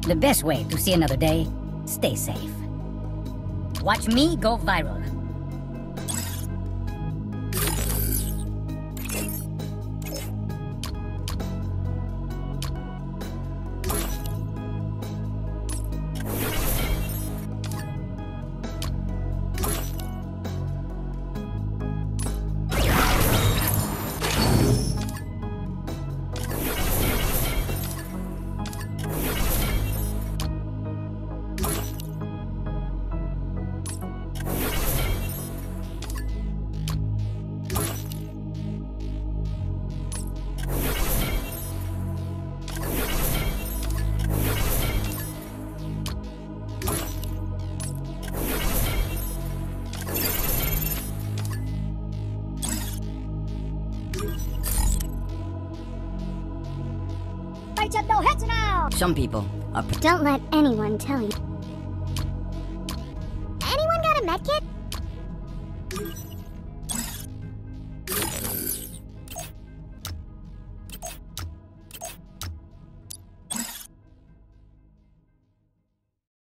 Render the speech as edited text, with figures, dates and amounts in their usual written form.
The best way to see another day, stay safe. Watch me go viral. Some people are... Don't let anyone tell you. Anyone got a medkit?